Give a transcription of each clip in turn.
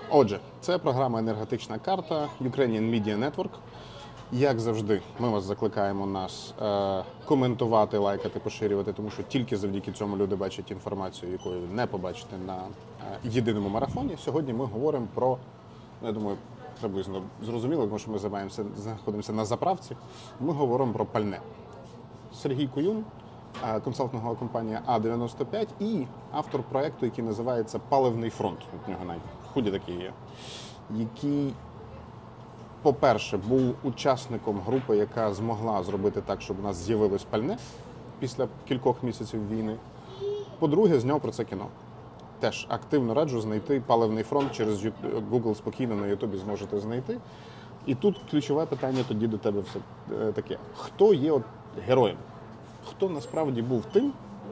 Отже, це програма «Енергетична карта» Ukrainian Media Network. Як завжди, ми вас закликаємо нас коментувати, лайкати, поширювати, тому що тільки завдяки цьому люди бачать інформацію, якої ви не побачите на єдиному марафоні. Сьогодні ми говоримо про, я думаю, приблизно зрозуміло, тому що ми знаходимося на заправці. Ми говоримо про пальне. Сергій Куюм, консалтингова компанія А95 і автор проєкту, який називається «Паливний фронт». У нього навіть худі такі є. Який, по-перше, був учасником групи, яка змогла зробити так, щоб у нас з'явилось пальне після кількох місяців війни. По-друге, зняв про це кіно. Теж активно раджу знайти «Паливний фронт» через Google, спокійно на Ютубі зможете знайти. І тут ключове питання тоді до тебе все таке. Хто є героєм? Хто насправді був тим,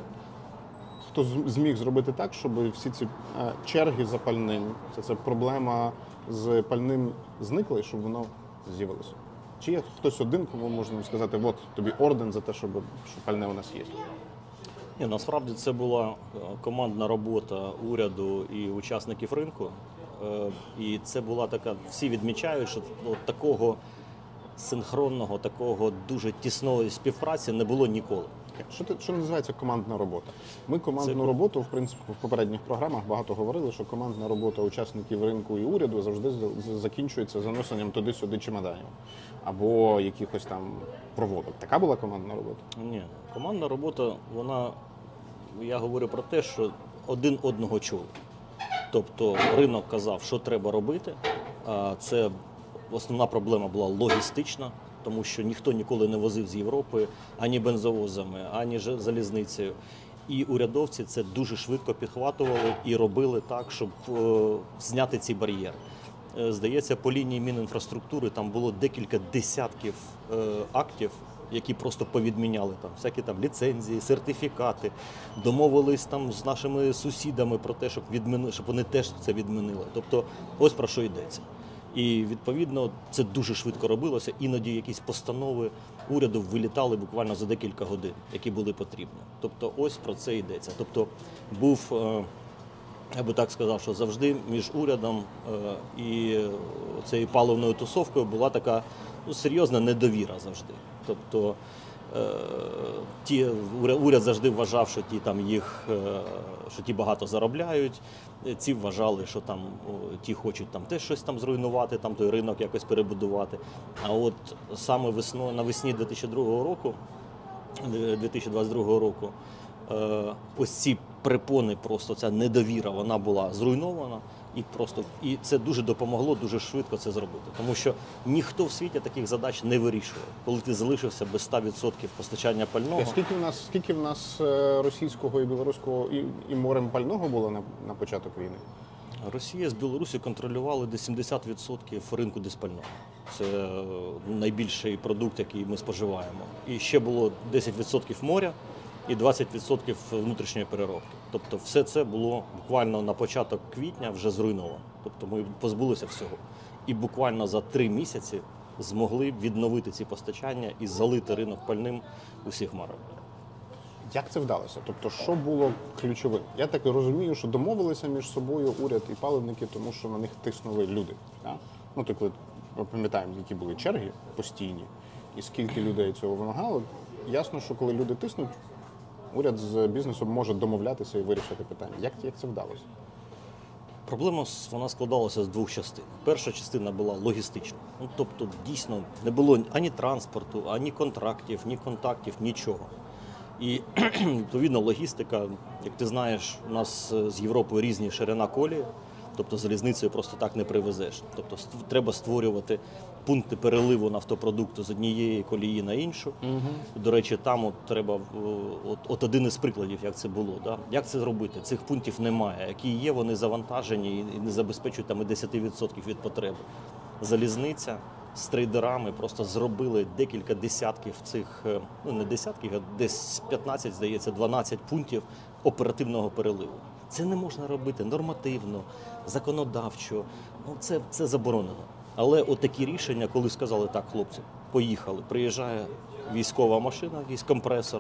хто зміг зробити так, щоб всі ці черги за пальним, ця проблема з пальним зникла, і щоб воно з'явилося? Чи є хтось один, кому можна сказати, от тобі орден за те, що пальне у нас є? Ні, насправді це була командна робота уряду і учасників ринку. І це була така, всі відмічають, що такого синхронного, такого дуже тісної співпраці не було ніколи. Що називається командна робота? Ми командну роботу, в принципі, в попередніх програмах багато говорили, що командна робота учасників ринку і уряду завжди закінчується заносенням туди-сюди чемоданів або якихось там проводок. Така була командна робота? Ні, командна робота, я говорю про те, що один одного чув. Тобто ринок казав, що треба робити, це основна проблема була логістична, тому що ніхто ніколи не возив з Європи ані бензовозами, ані залізницею. І урядовці це дуже швидко підхватували і робили так, щоб зняти ці бар'єри. Здається, по лінії Мінінфраструктури там було декілька десятків актів, які просто повідміняли там всякі там ліцензії, сертифікати, домовились там з нашими сусідами про те, щоб вони теж це відмінили. Тобто ось про що йдеться. І, відповідно, це дуже швидко робилося. Іноді якісь постанови уряду вилітали буквально за декілька годин, які були потрібні. Тобто ось про це йдеться. Тобто був, я би так сказав, що завжди між урядом і цією паливною тусовкою була така серйозна недовіра завжди. Тобто уряд завжди вважав, що ті багато заробляють, ці вважали, що там ті хочуть там теж щось там зруйнувати, там той ринок якось перебудувати. А от саме навесні 2022 року ось ці препони, просто ця недовіра, вона була зруйнована. І це дуже допомогло дуже швидко це зробити. Тому що ніхто в світі таких задач не вирішував. Коли ти залишився без 100% постачання пального. Скільки в нас російського і білоруського і морем пального було на початок війни? Росія з Білорусі контролювали десь 70% ринку диспального. Це найбільший продукт, який ми споживаємо. І ще було 10% моря і 20% внутрішньої переробки. Тобто все це було буквально на початок квітня вже зруйновано. Тобто ми позбулися всього. І буквально за 3 місяці змогли відновити ці постачання і залити ринок пальним усіх марок. Як це вдалося? Тобто, що було ключовим? Я так розумію, що домовилися між собою уряд і паливники, тому що на них тиснули люди. Так? Ну, коли ми пам'ятаємо, які були черги постійні, і скільки людей цього вимагало, ясно, що коли люди тиснуть, уряд з бізнесом може домовлятися і вирішити питання. Як це вдалося? Проблема вона складалася з 2 частин. Перша частина була логістична. Тобто, дійсно, не було ані транспорту, ані контрактів, ні контактів, нічого. І, відповідно, логістика, як ти знаєш, у нас з Європою різні ширина колії, тобто залізницею просто так не привезеш. Тобто треба створювати пункти переливу нафтопродукту з однієї колії на іншу. До речі, там треба один із прикладів, як це було. Да? Як це зробити? Цих пунктів немає. Які є, вони завантажені і не забезпечують там і 10% від потреби. Залізниця з трейдерами просто зробили декілька десятків цих, не десятків, а десь 15, здається, 12 пунктів оперативного переливу. Це не можна робити нормативно, законодавчо, це заборонено. Але отакі рішення, коли сказали, так, хлопці, поїхали, приїжджає військова машина, якийсь компресор,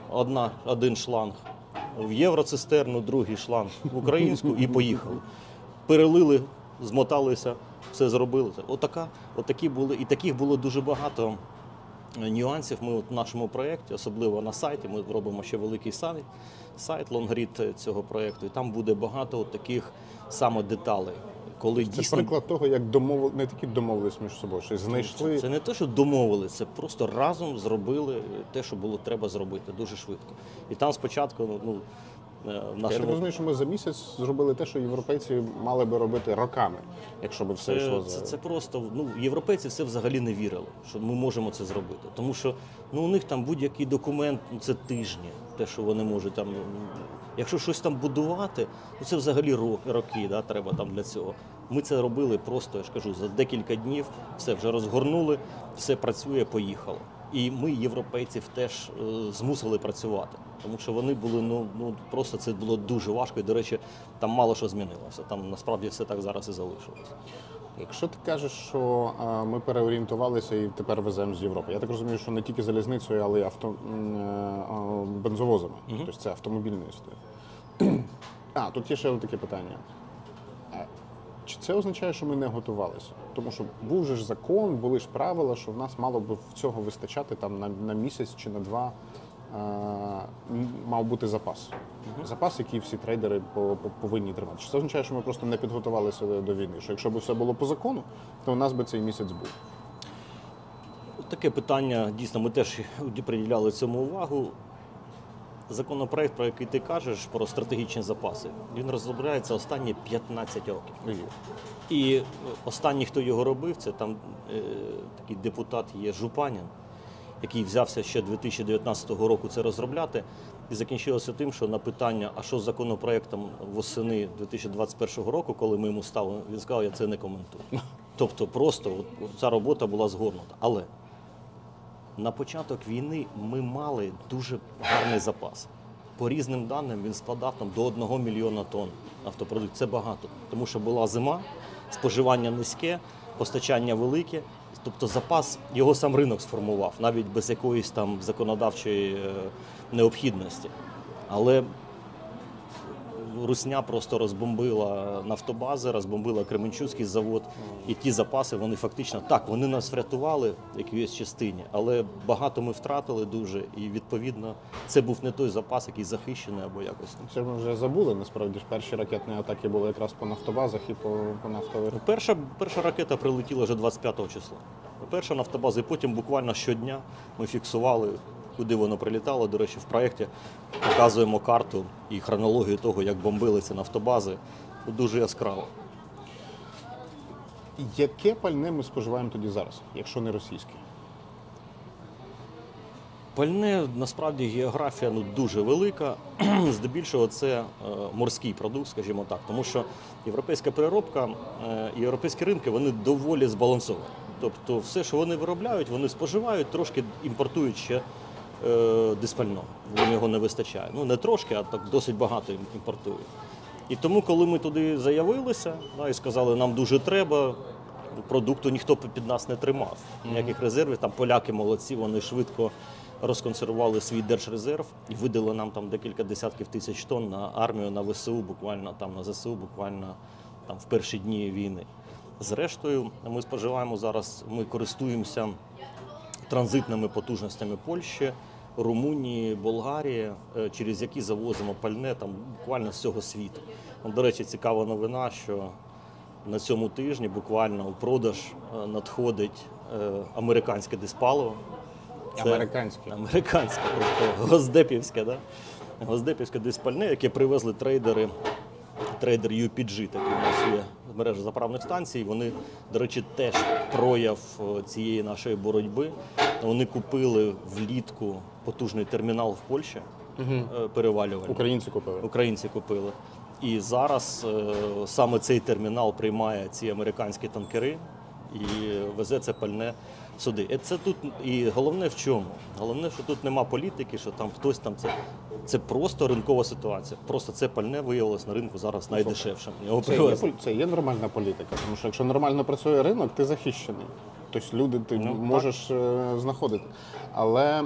один шланг в євроцистерну, другий шланг в українську і поїхали. Перелили змоталися, все зробили. Отакі були, і таких було дуже багато нюансів. Ми в нашому проєкті, особливо на сайті, ми робимо ще великий сайт лонгрід цього проєкту, і там буде багато таких саме деталей. Коли Це дійсно приклад того, як не тільки домовились між собою, що й знайшли. це не те, що домовилися, це просто разом зробили те, що було треба зробити дуже швидко. І там спочатку, в Я так нашому розумію, що ми за місяць зробили те, що європейці мали би робити роками, якщо б все йшло за... це просто, європейці все взагалі не вірили, що ми можемо це зробити. Тому що у них там будь-який документ, це тижні, те, що вони можуть там. Якщо щось там будувати, це взагалі роки, треба там для цього. Ми це робили просто, я ж кажу, за декілька днів, все вже розгорнули, все працює, поїхало. І ми, європейців, теж змусили працювати, тому що вони були, просто це було дуже важко, і, до речі, там мало що змінилося, там насправді все так зараз і залишилось. Якщо ти кажеш, що ми переорієнтувалися і тепер веземо з Європи, я так розумію, що не тільки залізницею, але й бензовозами, тобто це автомобільна історія. Тут є ще таке питання. Чи це означає, що ми не готувалися? Тому що був же ж закон, були ж правила, що в нас мало б цього вистачати там на місяць чи на два, мав бути запас. Запас, який всі трейдери повинні тримати. Чи це означає, що ми просто не підготувалися до війни? Що якщо б все було по закону, то у нас би цей місяць був? Таке питання, дійсно, ми теж приділяли цьому увагу. Законопроект, про який ти кажеш, про стратегічні запаси, він розробляється останні 15 років. І останній, хто його робив, це там такий депутат є Жупанин, який взявся ще 2019 року це розробляти, і закінчилося тим, що на питання, а що з законопроектом восени 2021 року, коли ми йому ставили, він сказав, я це не коментую. Тобто просто ця робота була згорнута. Але на початок війни ми мали дуже гарний запас. По різним даним він складав там до 1 мільйона тонн нафтопродуктів. Це багато, тому що була зима, споживання низьке, постачання велике. Тобто запас, його сам ринок сформував, навіть без якоїсь там законодавчої необхідності. Але Русня просто розбомбила нафтобази, розбомбила Кременчуцький завод. І ті запаси, вони фактично, так, вони нас врятували в якійсь частині, але багато ми втратили дуже. І відповідно, це був не той запас, який захищений або якось. Це ми вже забули, насправді ж перші ракетні атаки були якраз по нафтобазах і по нафтових. Перша ракета прилетіла вже 25 числа. Перша нафтобаза, і потім буквально щодня ми фіксували, куди воно прилітало. До речі, в проєкті показуємо карту і хронологію того, як бомбилися нафтобази. Дуже яскраво. Яке пальне ми споживаємо тоді зараз, якщо не російське? Пальне, насправді, географія дуже велика. Здебільшого це морський продукт, скажімо так. Тому що європейська переробка і європейські ринки, вони доволі збалансовані. Тобто все, що вони виробляють, вони споживають, трошки імпортують ще диспального. Їм його не вистачає. Не трошки, а так досить багато імпортують. І тому, коли ми туди заявилися і сказали, нам дуже треба, продукту ніхто під нас не тримав. Ніяких резервів. Там поляки молодці, вони швидко розконсервували свій держрезерв і видали нам там декілька десятків тисяч тонн на армію, на ВСУ, буквально там на ЗСУ, буквально там в перші дні війни. Зрештою, ми споживаємо зараз, ми користуємося транзитними потужностями Польщі, Румунії, Болгарії, через які завозимо пальне там буквально з цього світу. До речі, цікава новина, що на цьому тижні буквально у продаж надходить американське диспаливо. Американське, тобто госдепівське, госдепівське диспальне, яке привезли трейдер UPG, такий у нас є мережа заправних станцій. Вони, до речі, теж прояв цієї нашої боротьби. Вони купили влітку потужний термінал в Польщі, перевалювальний. Українці купили. І зараз саме цей термінал приймає ці американські танкери і везе це пальне сюди. І головне в чому? Головне, що тут нема політики, що там хтось там це просто ринкова ситуація. Просто це пальне виявилось на ринку зараз найдешевшим. Це є нормальна політика, тому що якщо нормально працює ринок, ти захищений. Тобто люди ти можеш знаходити. Але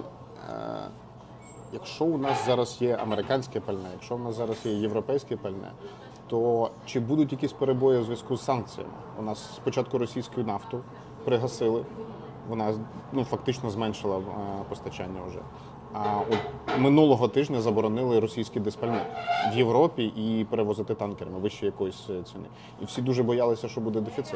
якщо у нас зараз є американське пальне, якщо у нас зараз є європейське пальне, то чи будуть якісь перебої у зв'язку з санкціями? У нас спочатку російську нафту пригасили, вона фактично зменшила постачання вже. А от минулого тижня заборонили російські диспальне в Європі і перевозити танкерами вище якоїсь ціни. І всі дуже боялися, що буде дефіцит.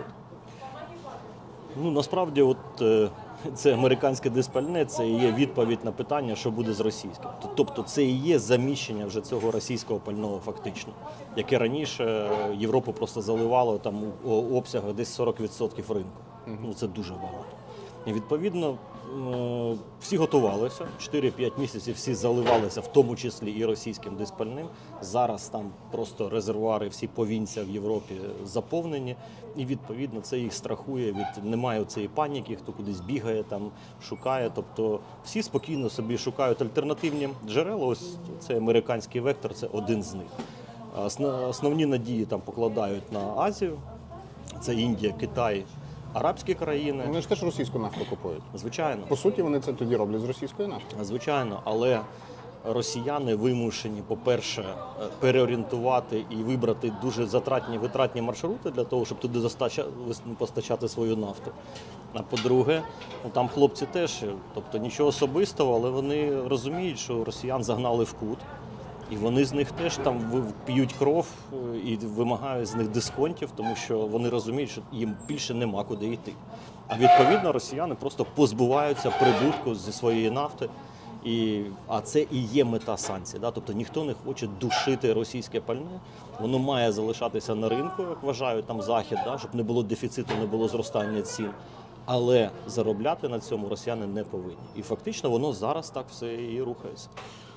Насправді, це американське диспальне, це і є відповідь на питання, що буде з російським. Тобто це і є заміщення вже цього російського пального фактично, яке раніше Європу просто заливало там у обсягах десь 40% ринку. Це дуже багато. І відповідно всі готувалися, 4-5 місяців всі заливалися, в тому числі і російським диспальним. Зараз там просто резервуари, всі повінця в Європі заповнені. І відповідно це їх страхує, немає цієї паніки, хто кудись бігає, там шукає. Тобто всі спокійно собі шукають альтернативні джерела. Ось цей американський вектор – це один з них. Основні надії там покладають на Азію, це Індія, Китай, арабські країни. Вони ж теж російську нафту купують. Звичайно. По суті, вони це тоді роблять з російської нафти. Звичайно, але росіяни вимушені, по-перше, переорієнтувати і вибрати дуже витратні маршрути для того, щоб туди постачати свою нафту. А по-друге, там хлопці теж, тобто нічого особистого, але вони розуміють, що росіян загнали в кут. І вони з них теж там п'ють кров і вимагають з них дисконтів, тому що вони розуміють, що їм більше нема куди йти. А відповідно росіяни просто позбуваються прибутку зі своєї нафти. А це і є мета санкцій. Тобто ніхто не хоче душити російське пальне, воно має залишатися на ринку, як вважають там Захід, щоб не було дефіциту, не було зростання цін. Але заробляти на цьому росіяни не повинні. І фактично воно зараз так все і рухається.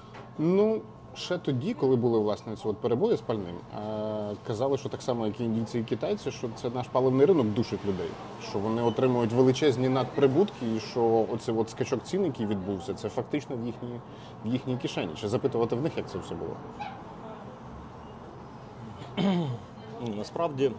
Ще тоді, коли були власне ці перебої з пальним, казали, що так само, як і індійці і китайці, що це наш паливний ринок душить людей, що вони отримують величезні надприбутки, і що оцей скачок цін, який відбувся, це фактично в їхній кишені. Чи запитувати в них, як це все було? Насправді,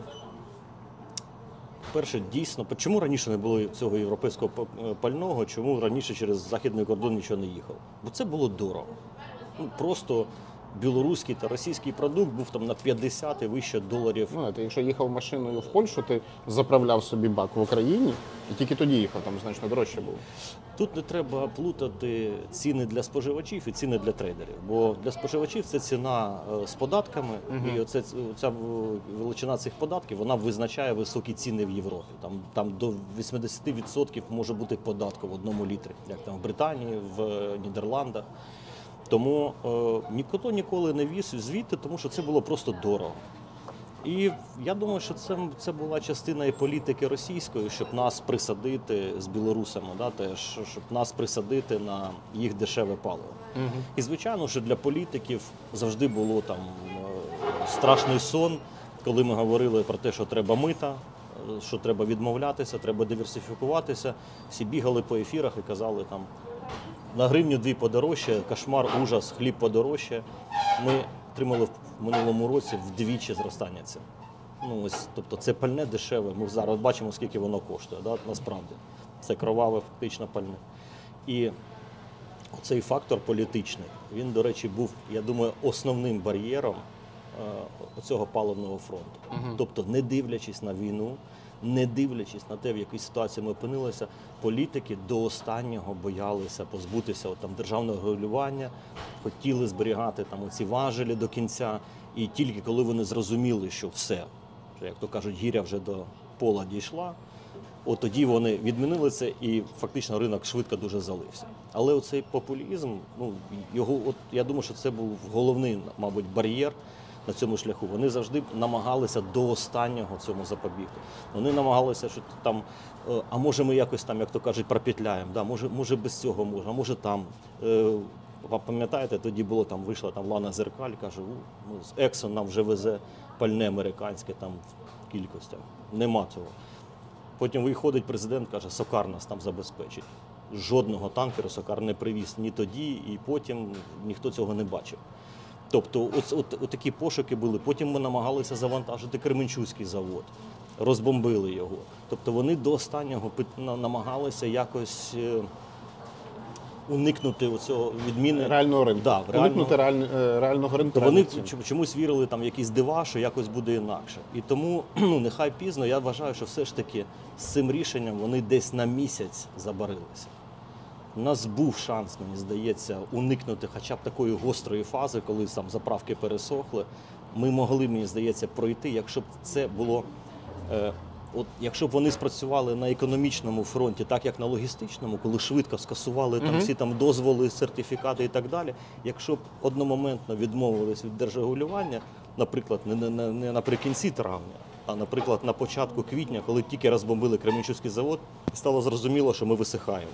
перше, дійсно, чому раніше не було цього європейського пального, чому раніше через західний кордон нічого не їхало? Бо це було дорого. Просто білоруський та російський продукт був там на 50 і вище доларів. Ти якщо їхав машиною в Польщу, ти заправляв собі бак в Україні, і тільки тоді їхав, там значно дорожче було. Тут не треба плутати ціни для споживачів і ціни для трейдерів. Бо для споживачів це ціна з податками, і ця величина цих податків, вона визначає високі ціни в Європі. Там до 80% може бути податку в одному літрі, як там в Британії, в Нідерландах. Тому ніхто ніколи не віз звідти, тому що це було просто дорого. І я думаю, що це була частина і політики російської, щоб нас присадити з білорусами, щоб нас присадити на їх дешеве паливо. І звичайно, що для політиків завжди було там страшний сон, коли ми говорили про те, що треба мита, що треба відмовлятися, треба диверсифікуватися. Всі бігали по ефірах і казали там, на гривню 2 подорожче, кошмар, ужас, хліб подорожче. Ми отримали в минулому році вдвічі зростання цін. Тобто це пальне дешеве, ми зараз бачимо, скільки воно коштує, насправді. Це кроваве фактично пальне. І цей фактор політичний, він, до речі, був, я думаю, основним бар'єром цього паливного фронту. Тобто, не дивлячись на війну, не дивлячись на те, в якій ситуації ми опинилися, політики до останнього боялися позбутися державного регулювання, хотіли зберігати ці важелі до кінця. І тільки коли вони зрозуміли, що все, як то кажуть, гіря вже до пола дійшла, тоді вони відмінили це і фактично ринок швидко дуже залився. Але оцей популізм, я думаю, що це був головний, мабуть, бар'єр на цьому шляху. Вони завжди намагалися до останнього цьому запобігти. Вони намагалися, що там, а може ми якось там, як то кажуть, пропетляємо, може без цього можна, а може там. Пам'ятаєте, тоді було там, вийшла там Лана Зеркаль, каже, Ексон нам вже везе пальне американське там в кількостях. Нема цього. Потім виходить президент, каже, Сокар нас там забезпечить. Жодного танкера Сокар не привіз ні тоді, і потім ніхто цього не бачив. Тобто такі пошуки були. Потім ми намагалися завантажити Кременчуцький завод, розбомбили його. Тобто вони до останнього намагалися якось уникнути оцього відміни. Реального ринку. Да, Уникнути реального ринку. То вони реальних цін. чомусь вірили там в якісь дива, що якось буде інакше. І тому, ну, нехай пізно, я вважаю, що все ж таки з цим рішенням вони десь на місяць забарилися. У нас був шанс, мені здається, уникнути хоча б такої гострої фази, коли там заправки пересохли. Ми могли, мені здається, пройти, якщо б це було. Якщо б вони спрацювали на економічному фронті, так як на логістичному, коли швидко скасували там всі там дозволи, сертифікати і так далі, якщо б одномоментно відмовились від держрегулювання, наприклад, не наприкінці травня, а, наприклад, на початку квітня, коли тільки розбомбили Кременчуцький завод, стало зрозуміло, що ми висихаємо.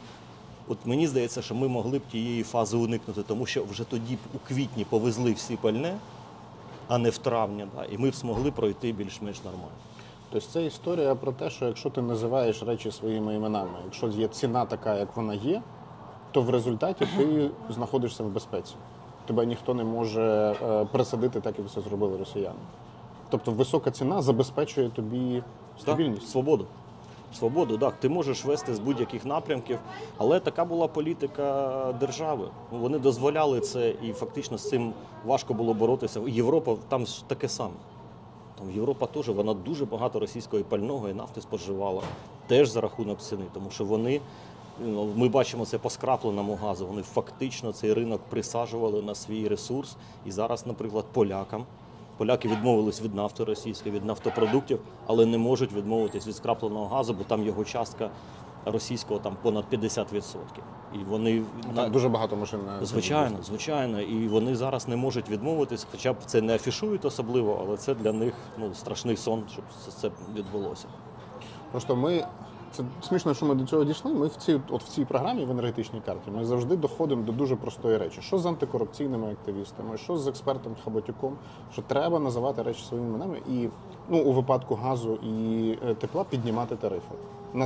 От мені здається, що ми могли б тієї фази уникнути, тому що вже тоді б у квітні повезли всі пальне, а не в травні, да, і ми б змогли пройти більш-менш нормально. Тобто це історія про те, що якщо ти називаєш речі своїми іменами, якщо є ціна така, як вона є, то в результаті ти знаходишся в безпеці. Тебе ніхто не може присадити так, як це зробили росіяни. Тобто висока ціна забезпечує тобі стабільність. Так, свободу. Свободу, так. Ти можеш вести з будь-яких напрямків, але така була політика держави. Вони дозволяли це, і фактично з цим важко було боротися. Європа там ж таке саме. Там Європа теж, вона дуже багато російського пального і нафти споживала, теж за рахунок ціни, тому що вони, ми бачимо це по скрапленому газу, вони фактично цей ринок присаджували на свій ресурс. І зараз, наприклад, поляки відмовились від нафти російської, від нафтопродуктів, але не можуть відмовитись від скрапленого газу, бо там його частка російського там понад 50%. І вони Там дуже багато машин на Звичайно. І вони зараз не можуть відмовитись, хоча б це не афішують особливо, але це для них страшний сон, щоб це відбулося. Просто це смішно, що ми до цього дійшли. Ми в цій програмі в енергетичній карті ми завжди доходимо до дуже простої речі. Що з антикорупційними активістами, що з експертом Хаботюком, що треба називати речі своїми іменами і у випадку газу і тепла піднімати тарифи.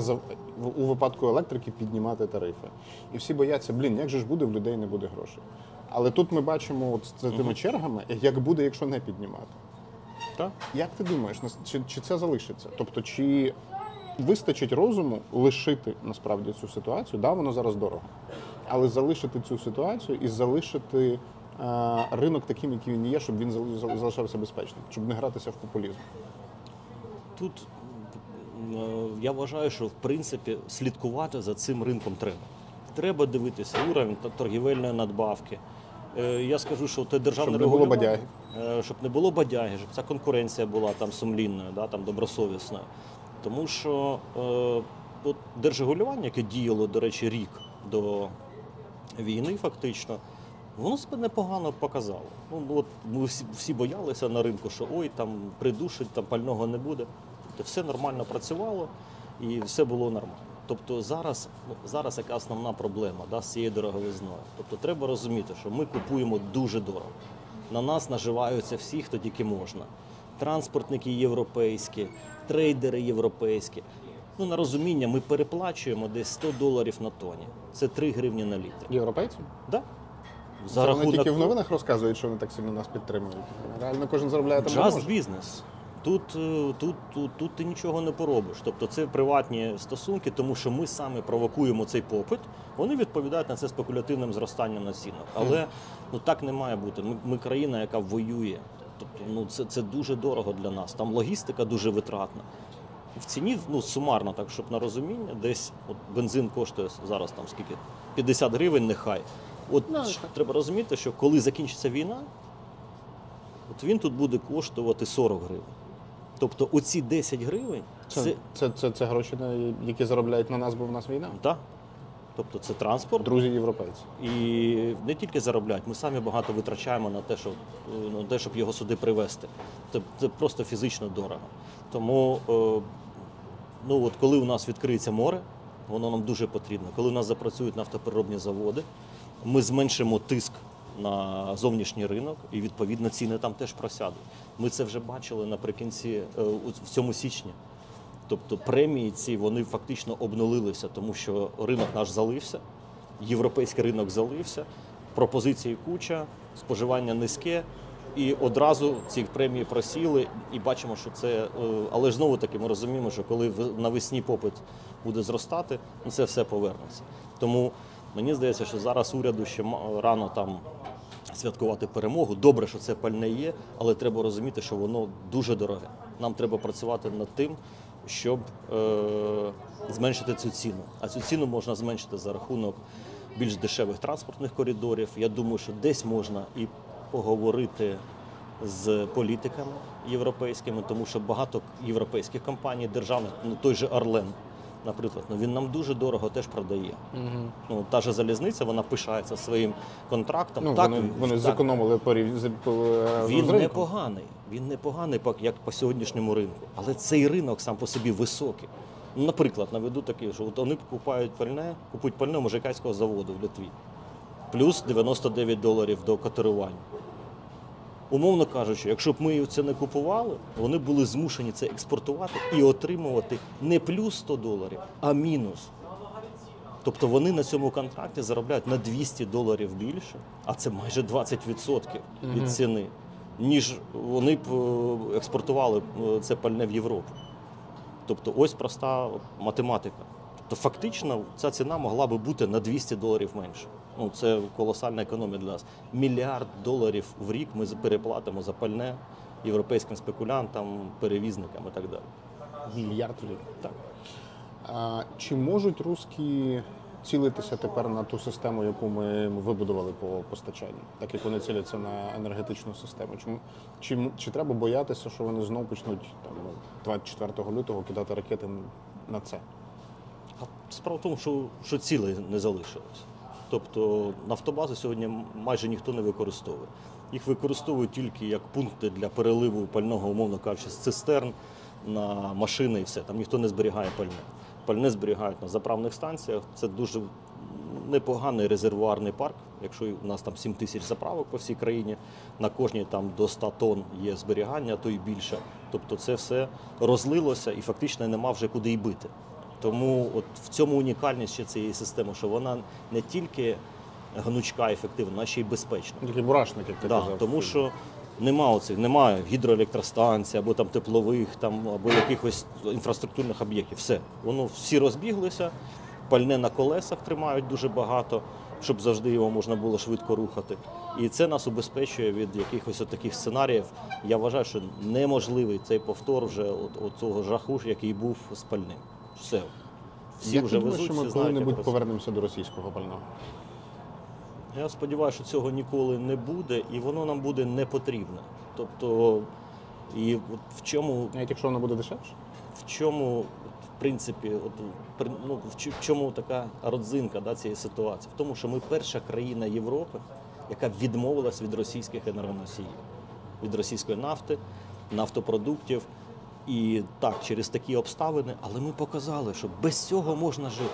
У випадку електрики піднімати тарифи. І всі бояться, як же ж буде, в людей не буде грошей. Але тут ми бачимо з тими чергами, як буде, якщо не піднімати. Так? Як ти думаєш, чи це залишиться? Тобто, чи вистачить розуму лишити насправді цю ситуацію? Да, воно зараз дорого. Але залишити цю ситуацію і залишити ринок таким, який він є, щоб він залишався безпечним, щоб не гратися в популізм. Тут я вважаю, що в принципі слідкувати за цим ринком треба. Треба дивитися уровень торгівельної надбавки. Я скажу, що те державне регулювання, щоб не було бадяги, щоб ця конкуренція була там сумлінною, да, там добросовісною. Тому що держрегулювання, яке діяло, до речі, рік до війни фактично, воно себе непогано показало. Ми всі боялися на ринку, що там придушить, там пального не буде. Тобто все нормально працювало і все було нормально. Тобто зараз яка основна проблема з цією дороговизною? Тобто треба розуміти, що ми купуємо дуже дорого. На нас наживаються всі, хто тільки можна. Транспортники європейські, трейдери європейські. На розуміння, ми переплачуємо десь $100 на тоні. Це 3 гривні на літр. Європейці? Так. Да. Вони тільки в новинах розказують, що вони так сильно нас підтримують. Реально кожен заробляє там не може. Just бізнес. Тут ти нічого не поробиш. Тобто це приватні стосунки, тому що ми саме провокуємо цей попит. Вони відповідають на це спекулятивним зростанням на цінах. Але так не має бути. Ми країна, яка воює. Тобто, це дуже дорого для нас. Там логістика дуже витратна. В ціні, сумарно, так, щоб на розуміння, десь бензин коштує зараз там скільки? 50 гривень нехай. Треба розуміти, що коли закінчиться війна, він тут буде коштувати 40 гривень. Тобто оці 10 гривень... Це гроші, які заробляють на нас, бо в нас війна? Так. Тобто це транспорт. Друзі європейці. І не тільки заробляють, ми самі багато витрачаємо на те, щоб його сюди привезти. Це просто фізично дорого. Тому, коли у нас відкриється море, воно нам дуже потрібно. Коли у нас запрацюють нафтопереробні заводи, ми зменшимо тиск на зовнішній ринок і, відповідно, ціни там теж просядуть. Ми це вже бачили наприкінці, в цьому січні. Тобто премії ці, вони фактично обнулилися, тому що ринок наш залився, європейський ринок залився, пропозиції куча, споживання низьке, і одразу ці премії просіли, і бачимо, що це... Але ж знову-таки ми розуміємо, що коли навесні попит буде зростати, це все повернеться. Тому Мені здається, що зараз уряду ще рано там святкувати перемогу. Добре, що це пальне є, але треба розуміти, що воно дуже дороге. Нам треба працювати над тим, щоб зменшити цю ціну. А цю ціну можна зменшити за рахунок більш дешевих транспортних коридорів. Я думаю, що десь можна і поговорити з політиками європейськими, тому що багато європейських компаній, державних, той же Орлен, наприклад, він нам дуже дорого теж продає. Та ж залізниця, вона пишається своїм контрактом. Так, вони зекономили він непоганий, як по сьогоднішньому ринку. Але цей ринок сам по собі високий. Наприклад, наведу таке, що вони купують пальне мужиківського заводу в Литві. Плюс $99 до котирування. Умовно кажучи, якщо б ми це не купували, вони були змушені це експортувати і отримувати не плюс $100, а мінус. Тобто вони на цьому контракті заробляють на $200 більше, а це майже 20% від ціни, ніж вони б експортували це пальне в Європу. Тобто ось проста математика. Тобто фактично ця ціна могла би бути на $200 менше. Це колосальна економія для нас. $1 мільярд в рік ми переплатимо за пальне європейським спекулянтам, перевізникам і так далі. $1 мільярд? Так. Чи можуть русські цілитися тепер на ту систему, яку ми вибудували по постачанню, так як вони ціляться на енергетичну систему? Чи треба боятися, що вони знову почнуть 24 лютого кидати ракети на це? Справа в тому, що цілей не залишилось. Тобто нафтобази сьогодні майже ніхто не використовує. Їх використовують тільки як пункти для переливу пального, умовно кажучи, з цистерн на машини і все. Там ніхто не зберігає пальне. Пальне зберігають на заправних станціях. Це дуже непоганий резервуарний парк. Якщо у нас там 7 тисяч заправок по всій країні, на кожній там до 100 тонн є зберігання, а то й більше. Тобто це все розлилося і фактично нема вже куди й бити. Тому от в цьому унікальність ще цієї системи, що вона не тільки гнучка, ефективна, а ще й безпечна. Такий бурашник, як ти казав. Тому що немає гідроелектростанцій, або там теплових, або якихось інфраструктурних об'єктів. Все. Всі розбіглися, пальне на колесах тримають дуже багато, щоб завжди його можна було швидко рухати. І це нас убезпечує від якихось таких сценаріїв. Я вважаю, що неможливий цей повтор вже цього жаху, який був з пальним. Все. Всі вже везуть, що ми коли-небудь повернемося до російського пального? Я сподіваюся, що цього ніколи не буде, і воно нам буде не потрібне. Тобто, і от в чому... Навіть якщо воно буде дешевше? В чому, в принципі, в чому така родзинка цієї ситуації? В тому, що ми перша країна Європи, яка відмовилась від російських енергоносіїв, від російської нафти, нафтопродуктів. І так, через такі обставини, але ми показали, що без цього можна жити.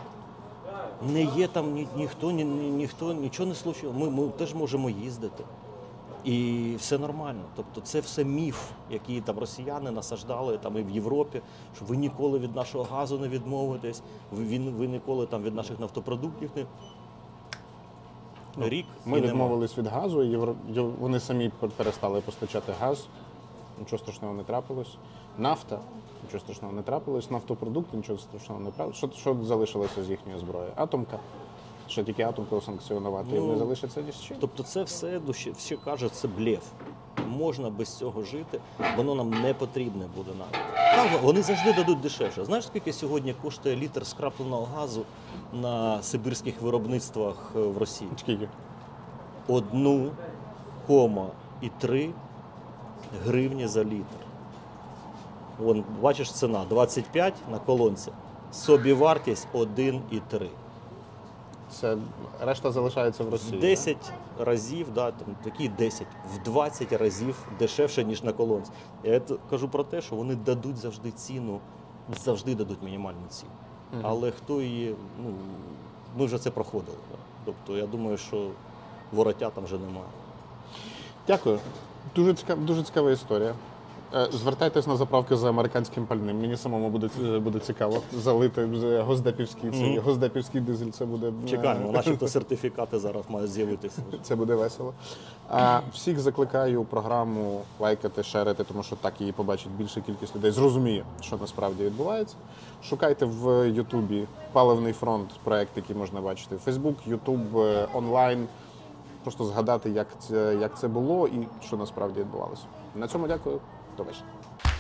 Не є там ніхто, нічого не случилось. Ми теж можемо їздити. І все нормально. Тобто це все міф, який там росіяни насаждали і в Європі, що ви ніколи від нашого газу не відмовитесь, ви ніколи від наших нафтопродуктів не... Рік ми відмовились від газу, вони самі перестали постачати газ. Нічого страшного не трапилось. Нафта, нічого страшного не трапилось. Нафтопродукти, нічого страшного не трапилось. Що залишилося з їхньої зброї? Атомка. Що тільки атомку санкціонувати, і не залишиться ні з чим. Тобто це все, всі кажуть, це блеф. Можна без цього жити, воно нам не потрібне буде навіть. Вони завжди дадуть дешевше. Знаєш, скільки сьогодні коштує літр скрапленого газу на сибірських виробництвах в Росії? Скільки? 1,3 гривні за літр. Вон, бачиш, ціна 25 на колонці, собівартість 1,3. Це решта залишається в Росії? В 10 разів, такі 10, в 20 разів дешевше, ніж на колонці. Я кажу про те, що вони дадуть завжди ціну, завжди дадуть мінімальну ціну. Але хто її, ми вже це проходили. Тобто я думаю, що вороття там вже немає. Дякую. Дуже цікава історія. Звертайтесь на заправки за американським пальним. Мені самому буде цікаво залити госдепівський дизель. Це буде Чекаємо, начебто сертифікати зараз мають з'явитися. Це буде весело. Всіх закликаю програму лайкати, шерити, тому що так її побачить більша кількість людей. Зрозуміє, що насправді відбувається. Шукайте в Ютубі «Паливний фронт», проект, який можна бачити. Фейсбук, Ютуб, онлайн. Просто згадати, як це було і що насправді відбувалося. На цьому дякую. До побачення.